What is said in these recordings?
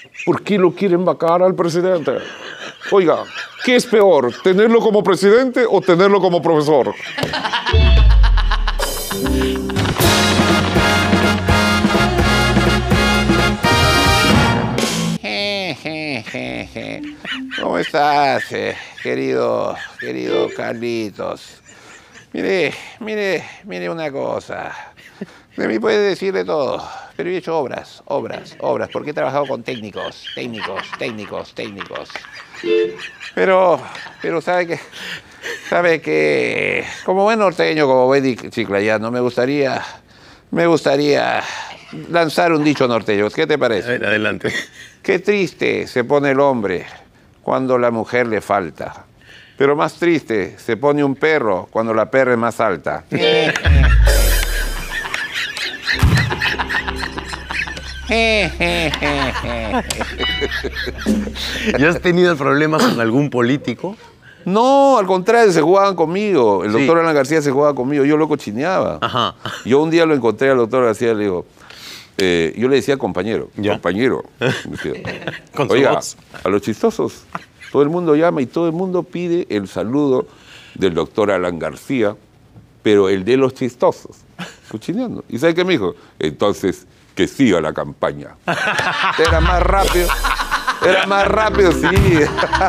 ¿Por qué lo quieren vacar al presidente? Oiga, ¿qué es peor? ¿Tenerlo como presidente o tenerlo como profesor? ¿Cómo estás, querido Carlitos? Mire una cosa. De mí puede decir de todo, pero he hecho obras, porque he trabajado con técnicos. Pero sabe que, como buen norteño, como buen chiclayano, me gustaría lanzar un dicho norteño. ¿Qué te parece? A ver, adelante. Qué triste se pone el hombre cuando la mujer le falta. Pero más triste se pone un perro cuando la perra es más alta. ¿Ya has tenido problemas con algún político? No, al contrario, se jugaban conmigo. El doctor Alan García se jugaba conmigo. Yo lo cochineaba. Ajá. Yo un día lo encontré al doctor García y le digo... yo le decía compañero, ¿Ya? compañero. Decía, Con su oiga, voz. a los chistosos, todo el mundo llama y todo el mundo pide el saludo del doctor Alan García, pero el de los chistosos, cochineando. ¿Y sabe qué me dijo? Entonces, que siga la campaña. Era más rápido, sí.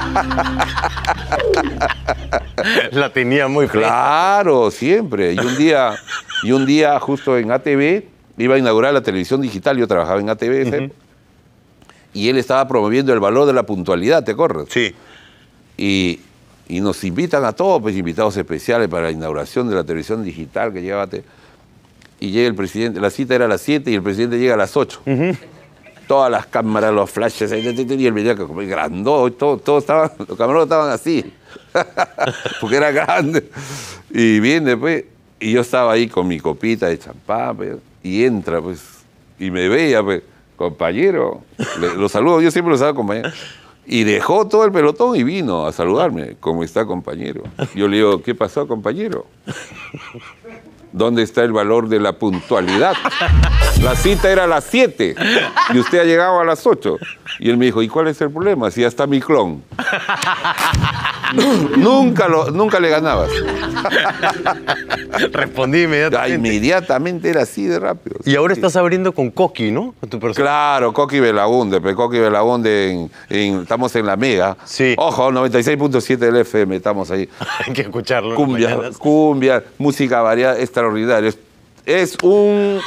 La tenía muy clara. Claro, siempre. Y un día justo en ATV, iba a inaugurar la televisión digital, yo trabajaba en ATV, y él estaba promoviendo el valor de la puntualidad, ¿te acuerdas? Sí. Y nos invitan a todos, pues invitados especiales para la inauguración de la televisión digital que llegaba y llega el presidente, la cita era a las 7 y el presidente llega a las 8. Todas las cámaras, los flashes, y él venía como grandote, los camarones estaban así, porque era grande. Y viene, pues, y yo estaba ahí con mi copita de champán, pues, y entra, pues, y me veía, pues, compañero, lo saludo, yo siempre lo saludo, compañero. Y dejó todo el pelotón y vino a saludarme. ¿Cómo está, compañero? Yo le digo, ¿qué pasó, compañero? ¿Dónde está el valor de la puntualidad? La cita era a las 7 y usted ha llegado a las 8. Y él me dijo, ¿y cuál es el problema? Si ya está mi clon. Nunca le ganabas. Respondí inmediatamente. Inmediatamente era así de rápido. Y ahora estás abriendo con Coqui, ¿no? Con tu persona. Claro, Coqui Belaunde, estamos en la Mega. Sí. Ojo, 96.7 del FM, estamos ahí. Hay que escucharlo. Cumbia, música variada, extraordinaria. Es un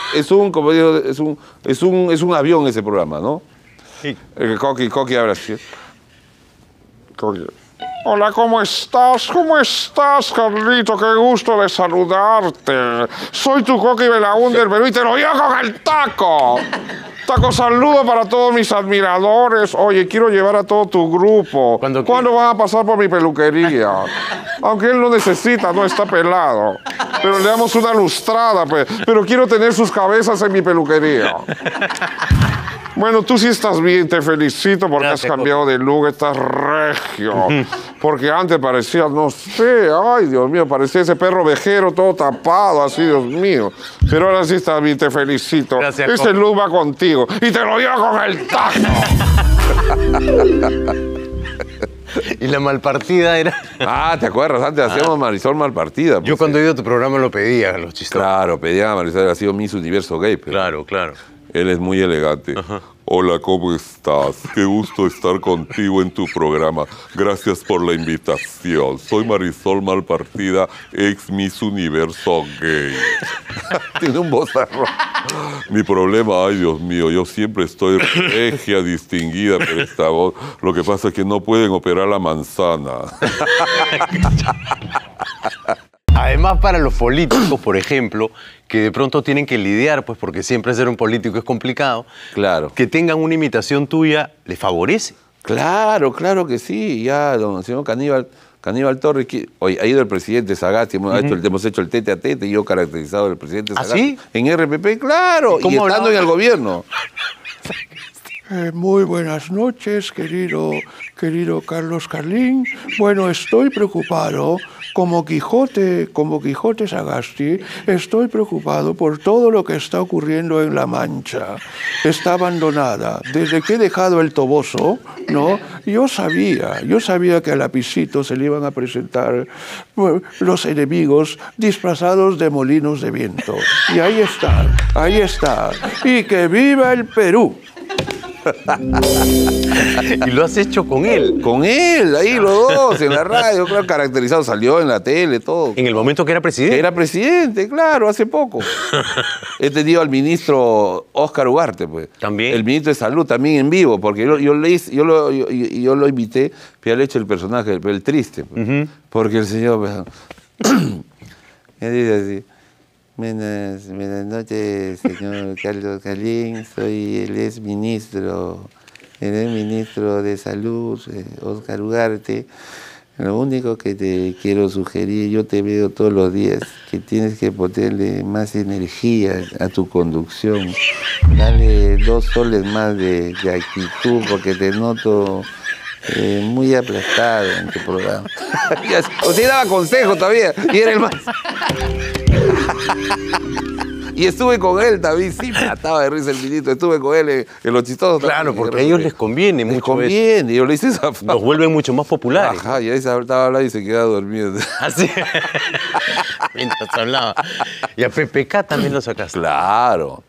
avión ese programa, ¿no? Sí. Coqui habla así. Coqui. Hola, ¿cómo estás? ¿Cómo estás, Carlito? Qué gusto de saludarte. Soy tu Coqui Belaunde del Perú y te lo llevo con el taco. Taco, saludo para todos mis admiradores. Oye, quiero llevar a todo tu grupo. ¿Cuándo van a pasar por mi peluquería? Aunque él no necesita, no está pelado. Pero le damos una lustrada, pues. Pero quiero tener sus cabezas en mi peluquería. Bueno, tú sí estás bien, te felicito porque has cambiado de look, estás regio. Porque antes parecías, no sé, ay, Dios mío, parecía ese perro vejero todo tapado, así, Dios mío. Pero ahora sí estás bien, te felicito. Gracias, ese look va contigo y te lo llevo con el taco. Y la malpartida era... Ah, ¿te acuerdas? Antes hacíamos Marisol Malpartida. Pues, yo cuando he ido a tu programa lo pedía a los chistosos. Claro, pedía a Marisol, ha sido Miss Universo Gay. Pero Claro, claro. él es muy elegante. Ajá. Hola, ¿cómo estás? Qué gusto estar contigo en tu programa. Gracias por la invitación. Soy Marisol Malpartida, ex Miss Universo Gay. Tiene un vozarrón. Mi problema, ay, Dios mío, yo siempre estoy regia, distinguida por esta voz. Lo que pasa es que no pueden operar la manzana. Además, para los políticos, por ejemplo, que de pronto tienen que lidiar, pues porque siempre ser un político es complicado, Claro. que tengan una imitación tuya, ¿les favorece? Claro, claro que sí. Ya, don señor Caníbal Torres, hoy ha ido el presidente Sagasti, hemos hecho el tete a tete, y yo caracterizado del presidente Sagasti. ¿Ah, sí? En RPP, claro, y estando en el gobierno. Muy buenas noches, querido Carlos Carlín. Bueno, estoy preocupado, como Quijote Sagasti, estoy preocupado por todo lo que está ocurriendo en La Mancha. Está abandonada. Desde que he dejado el Toboso, ¿no? Yo sabía que a Lapicito se le iban a presentar los enemigos disfrazados de molinos de viento. Y ahí está. Y que viva el Perú. Y lo has hecho con él. Con él, ahí los dos, en la radio, claro, caracterizado, salió en la tele, todo. En el momento que era presidente. Era presidente, claro, hace poco. He tenido al ministro Óscar Ugarte, pues. También. El ministro de Salud, también en vivo, porque yo lo invité, pero le he hecho el personaje, el triste, pues. Porque el señor me dice así. Buenas noches, señor Carlos Carlín. Soy el exministro de Salud, Óscar Ugarte. Lo único que te quiero sugerir, yo te veo todos los días, que tienes que ponerle más energía a tu conducción. Dale 2 soles más de actitud, porque te noto muy aplastado en tu programa. O sea, daba consejo todavía, y era el más... Y estuve con él también, sí, me mataba de risa el ministro, estuve con él en Los Chistosos. Claro, porque a ellos les conviene mucho. Les conviene, yo le hice esa... Nos vuelven mucho más populares. Ajá, y ahí estaba hablando y se quedaba dormido. Así. Mientras hablaba. Y a PPK también lo sacaste. Claro.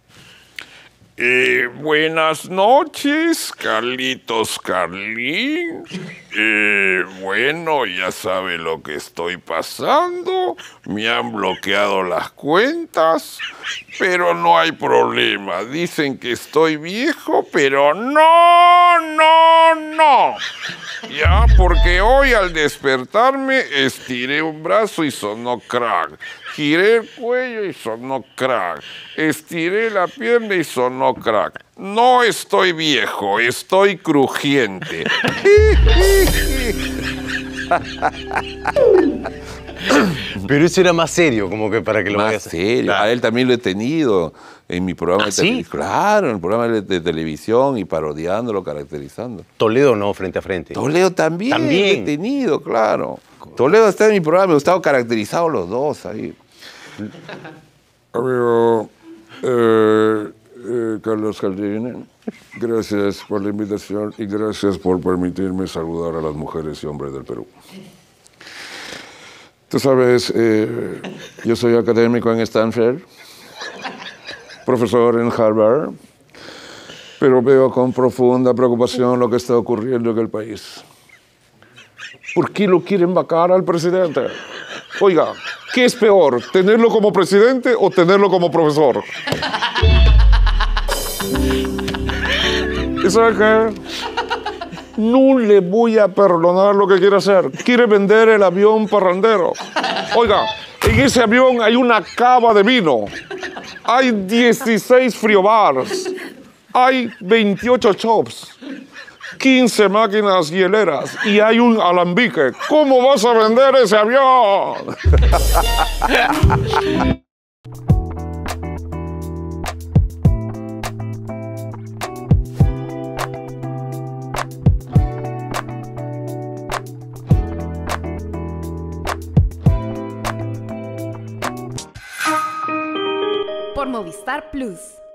Buenas noches, Carlitos Carlín. Bueno, ya sabe lo que estoy pasando. Me han bloqueado las cuentas, pero no hay problema. Dicen que estoy viejo, pero no. Ya, porque hoy al despertarme estiré un brazo y sonó crack. Giré el cuello y sonó crack. Estiré la pierna y sonó crack. No estoy viejo, estoy crujiente. Pero eso era más serio, como que para que lo Más vayas serio. Claro. A él también lo he tenido en mi programa de ¿Sí? televisión. Claro, en el programa de televisión y parodiándolo, caracterizando. Toledo no, frente a frente. Toledo también. También. Lo he tenido, claro. Toledo está en mi programa, me ha estado caracterizados los dos ahí. Amigo Carlos Carlín, gracias por la invitación y gracias por permitirme saludar a las mujeres y hombres del Perú. Tú sabes, yo soy académico en Stanford, profesor en Harvard, pero veo con profunda preocupación lo que está ocurriendo en el país. ¿Por qué lo quieren vacar al presidente? Oiga, ¿qué es peor, tenerlo como presidente o tenerlo como profesor? ¿Y sabe qué? No le voy a perdonar lo que quiere hacer. Quiere vender el avión parrandero. Oiga, en ese avión hay una cava de vino. Hay 16 friobars. Hay 28 chops. 15 máquinas hieleras y hay un alambique. ¿Cómo vas a vender ese avión? Por Movistar Plus.